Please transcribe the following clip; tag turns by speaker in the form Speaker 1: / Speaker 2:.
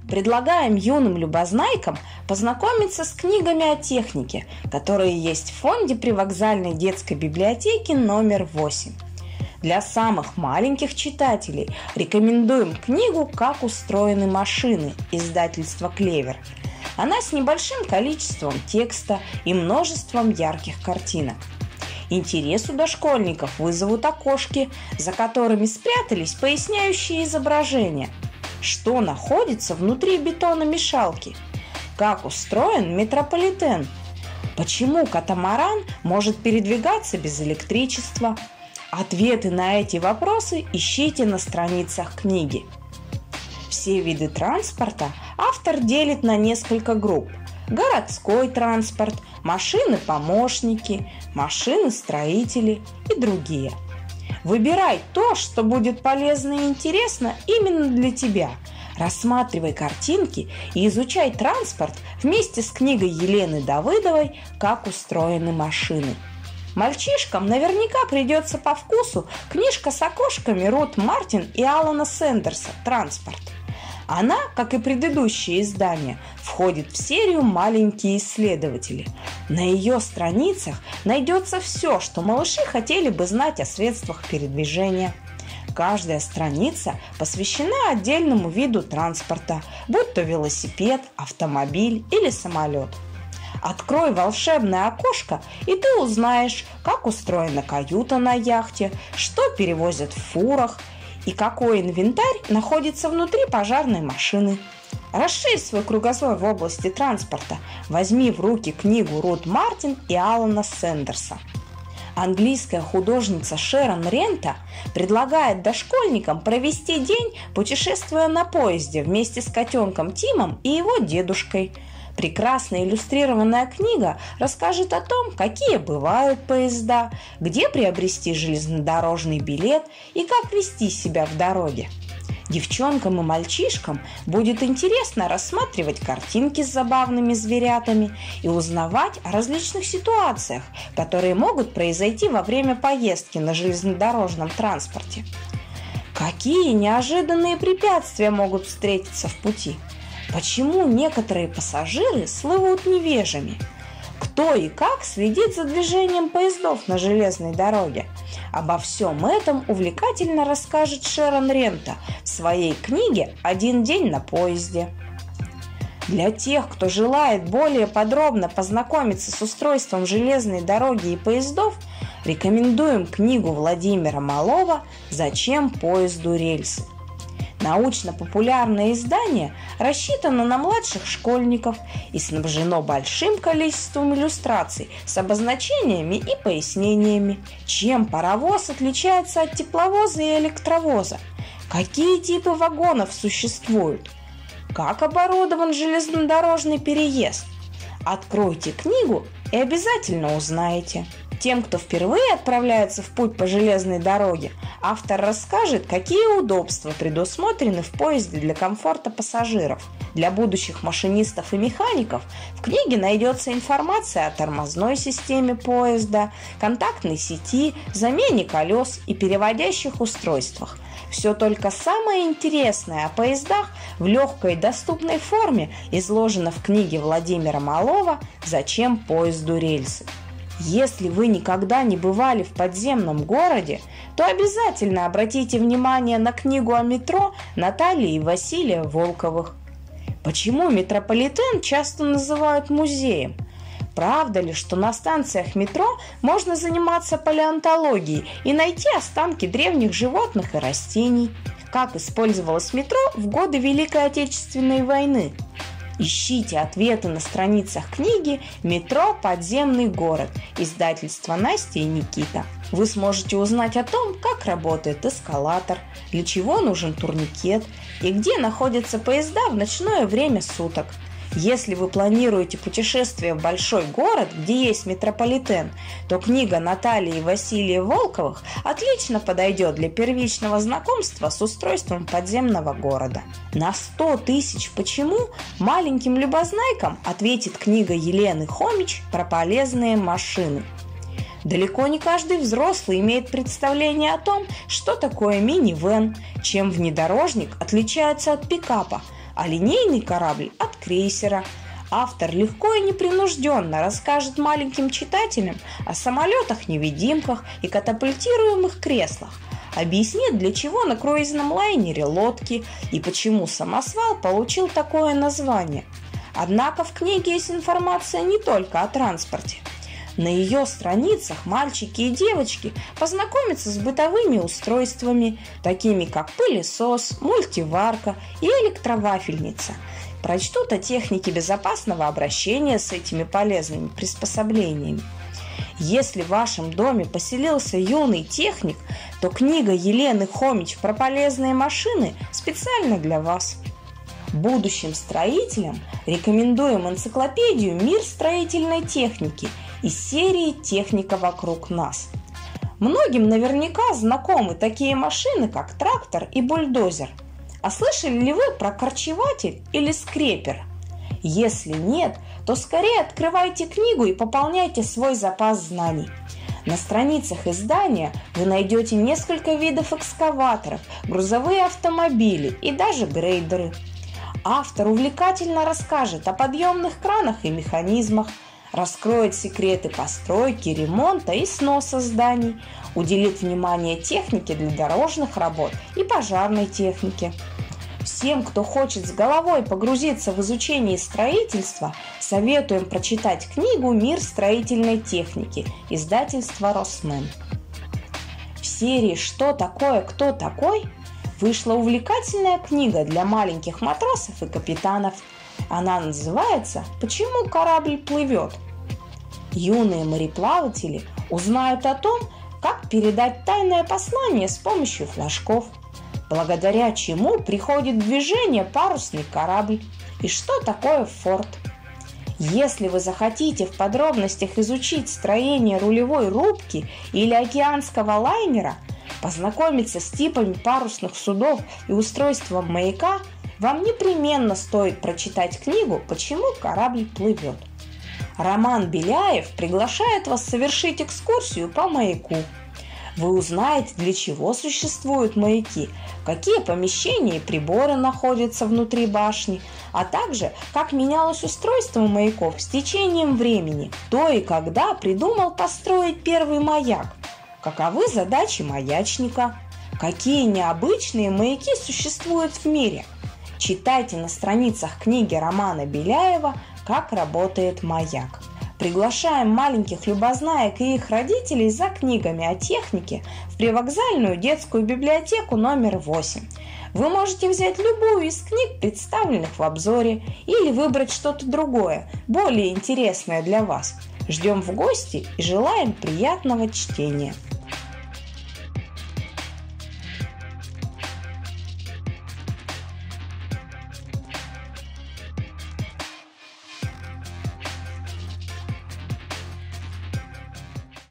Speaker 1: Предлагаем юным любознайкам познакомиться с книгами о технике, которые есть в фонде привокзальной детской библиотеки номер 8. Для самых маленьких читателей рекомендуем книгу «Как устроены машины» издательства «Клевер». Она с небольшим количеством текста и множеством ярких картинок. Интерес у дошкольников вызовут окошки, за которыми спрятались поясняющие изображения. Что находится внутри бетономешалки? Как устроен метрополитен? Почему катамаран может передвигаться без электричества? Ответы на эти вопросы ищите на страницах книги. Все виды транспорта автор делит на несколько групп. Городской транспорт, машины-помощники, машины-строители и другие. Выбирай то, что будет полезно и интересно именно для тебя. Рассматривай картинки и изучай транспорт вместе с книгой Елены Давыдовой «Как устроены машины». Мальчишкам наверняка придется по вкусу книжка с окошками Рут Мартин и Алана Сэндерса «Транспорт». Она, как и предыдущие издания, входит в серию «Маленькие исследователи». На ее страницах найдется все, что малыши хотели бы знать о средствах передвижения. Каждая страница посвящена отдельному виду транспорта, будь то велосипед, автомобиль или самолет. Открой волшебное окошко, и ты узнаешь, как устроена каюта на яхте, что перевозят в фурах и какой инвентарь находится внутри пожарной машины. Расширь свой кругозор в области транспорта. Возьми в руки книгу Рут Мартин и Алана Сэндерса. Английская художница Шерон Рента предлагает дошкольникам провести день, путешествуя на поезде вместе с котенком Тимом и его дедушкой. Прекрасно иллюстрированная книга расскажет о том, какие бывают поезда, где приобрести железнодорожный билет и как вести себя в дороге. Девчонкам и мальчишкам будет интересно рассматривать картинки с забавными зверятами и узнавать о различных ситуациях, которые могут произойти во время поездки на железнодорожном транспорте. Какие неожиданные препятствия могут встретиться в пути? Почему некоторые пассажиры слывут невежами? Кто и как следит за движением поездов на железной дороге? Обо всем этом увлекательно расскажет Шерон Рента в своей книге «Один день на поезде». Для тех, кто желает более подробно познакомиться с устройством железной дороги и поездов, рекомендуем книгу Владимира Малова «Зачем поезду рельсы?». Научно-популярное издание рассчитано на младших школьников и снабжено большим количеством иллюстраций с обозначениями и пояснениями. Чем паровоз отличается от тепловоза и электровоза? Какие типы вагонов существуют? Как оборудован железнодорожный переезд? Откройте книгу и обязательно узнаете. Тем, кто впервые отправляется в путь по железной дороге, автор расскажет, какие удобства предусмотрены в поезде для комфорта пассажиров. Для будущих машинистов и механиков в книге найдется информация о тормозной системе поезда, контактной сети, замене колес и переводящих устройствах. Все только самое интересное о поездах в легкой и доступной форме изложено в книге Владимира Малова «Зачем поезду рельсы?». Если вы никогда не бывали в подземном городе, то обязательно обратите внимание на книгу о метро Натальи и Василия Волковых. Почему метрополитен часто называют музеем? Правда ли, что на станциях метро можно заниматься палеонтологией и найти останки древних животных и растений? Как использовалось метро в годы Великой Отечественной войны? Ищите ответы на страницах книги «Метро. Подземный город» издательства Настя и Никита. Вы сможете узнать о том, как работает эскалатор, для чего нужен турникет и где находятся поезда в ночное время суток. Если вы планируете путешествие в большой город, где есть метрополитен, то книга Натальи и Василия Волковых отлично подойдет для первичного знакомства с устройством подземного города. На 100 тысяч «Почему?» маленьким любознайкам ответит книга Елены Хомич про полезные машины. Далеко не каждый взрослый имеет представление о том, что такое минивэн, чем внедорожник отличается от пикапа. а линейный корабль от крейсера. Автор легко и непринужденно расскажет маленьким читателям о самолетах-невидимках и катапультируемых креслах, объяснит, для чего на круизном лайнере лодки и почему самосвал получил такое название. Однако в книге есть информация не только о транспорте. На ее страницах мальчики и девочки познакомятся с бытовыми устройствами, такими как пылесос, мультиварка и электровафельница. Прочтут о технике безопасного обращения с этими полезными приспособлениями. Если в вашем доме поселился юный техник, то книга Елены Хомич про полезные машины специально для вас. Будущим строителям рекомендуем энциклопедию «Мир строительной техники» из серии «Техника вокруг нас». Многим наверняка знакомы такие машины, как трактор и бульдозер. А слышали ли вы про корчеватель или скрепер? Если нет, то скорее открывайте книгу и пополняйте свой запас знаний. На страницах издания вы найдете несколько видов экскаваторов, грузовые автомобили и даже грейдеры. Автор увлекательно расскажет о подъемных кранах и механизмах, раскроет секреты постройки, ремонта и сноса зданий, уделит внимание технике для дорожных работ и пожарной технике. Всем, кто хочет с головой погрузиться в изучение строительства, советуем прочитать книгу «Мир строительной техники» издательства «Росмен». В серии «Что такое, кто такой?» вышла увлекательная книга для маленьких матросов и капитанов. Она называется «Почему корабль плывет?». Юные мореплаватели узнают о том, как передать тайное послание с помощью флажков, благодаря чему приходит в движение парусный корабль и что такое форт. Если вы захотите в подробностях изучить строение рулевой рубки или океанского лайнера, познакомиться с типами парусных судов и устройством маяка, вам непременно стоит прочитать книгу «Почему корабль плывет». Роман Беляев приглашает вас совершить экскурсию по маяку. Вы узнаете, для чего существуют маяки, какие помещения и приборы находятся внутри башни, а также, как менялось устройство маяков с течением времени, кто и когда придумал построить первый маяк, каковы задачи маячника, какие необычные маяки существуют в мире. Читайте на страницах книги Романа Беляева «Как работает маяк». Приглашаем маленьких любознаек и их родителей за книгами о технике в привокзальную детскую библиотеку номер 8. Вы можете взять любую из книг, представленных в обзоре, или выбрать что-то другое, более интересное для вас. Ждем в гости и желаем приятного чтения!